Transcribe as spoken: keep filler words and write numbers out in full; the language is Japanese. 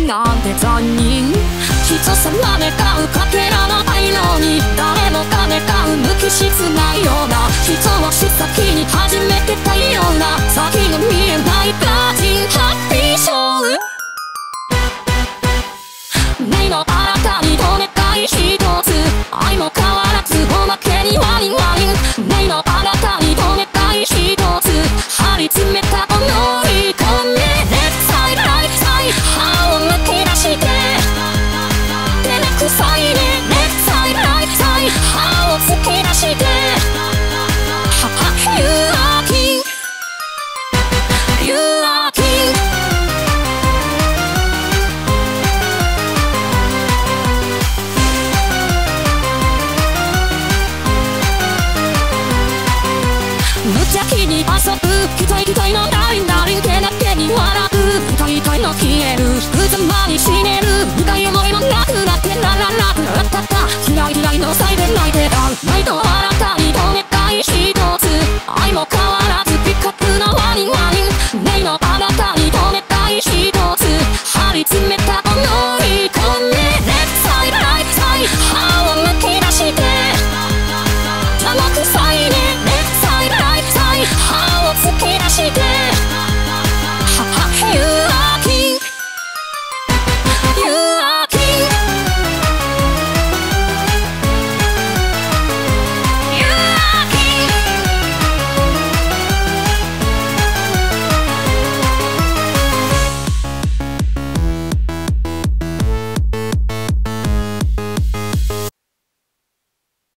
なんて残忍。人様願うかけらの愛のに誰もが願う無機質なような一押し先に始めてたような先の見えないバージンハッピーショー。目の新たにお願い一つ愛も変わらずおまけにワインワイン。目の新たにお願い一つ張り詰めた思い込めサイライサイ歯をむき出して照れくさいねサイライサイ歯を突き出してはは You are king You are king無邪気に遊ぶ期待期待のラインラリンけなげに笑う痛い痛いの消える無様に死ねる苦い思いもなくなってラララララタタ嫌い嫌いの最